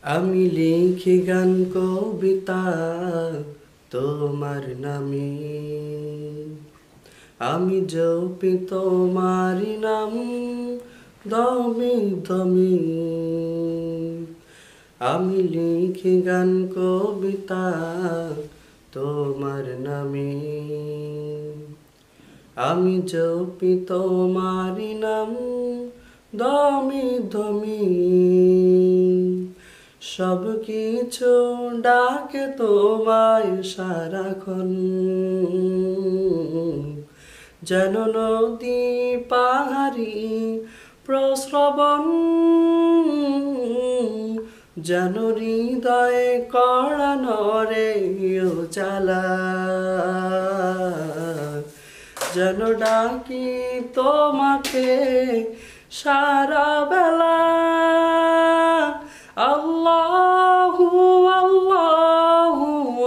আমি লিখি গান কবিতা তোমার নামে, আমি জপি তোমারি নাম দমে দমে। আমি লিখি গান কবিতা তোমার নামে, আমি জপি তোমারি নাম দমে দমে। সব কিছু ডাকে তোমায় সারাক্ষণ, যেন নদী পাহাড়ি প্রশ্রবণ, যেন হৃদয়ে কড়া নরে জ্বালা, যেন ডাকি তোমাকে সারা বেলা। আল্লাহু আল্লাহু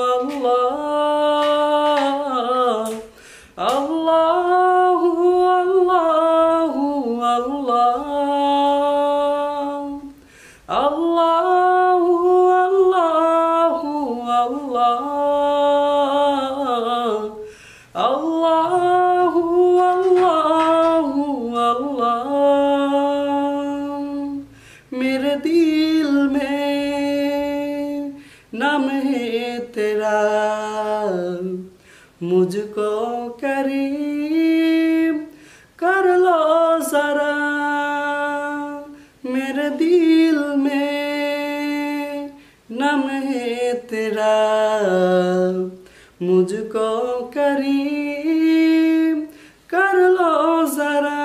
আল্লাহ, আল্লাহু আল্লাহু আল্লাহ, আল্লাহু আল্লাহু আল্লাহ, আল্লাহু আল্লাহু আল্লাহ। मेरे दिल में नाम है तेरा, मुझको करीब कर लो जरा। मेरे दिल में नाम है तेरा, मुझको करीब कर लो जरा।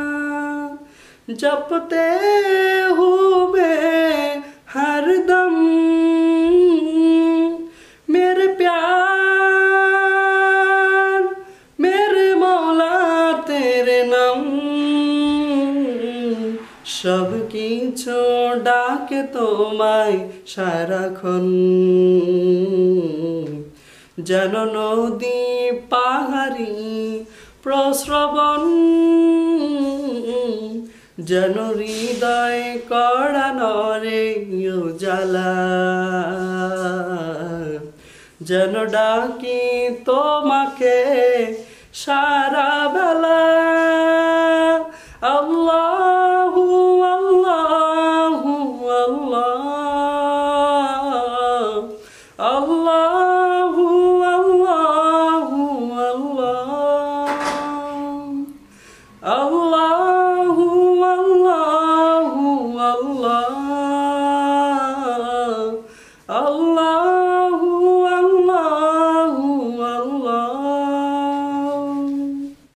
जपते हूँ मैं हर दम मेरे प्यार, मेरे मौला तेरे नाम। सब কিছু ডাকে তোমায় সারাক্ষণ, যেন নদী পাহাড়ি প্রশ্রবণ, যেন হৃদয় কড়া নরে জ্বালা, যেন ডাকি তোমাকে সারা বেলা। আল্লাহু আল্লাহু আল্লাহ, আল্লাহু আল্লাহু আল্লাহ, আল্লাহু আল্লাহু আল্লাহ, আল্লাহ।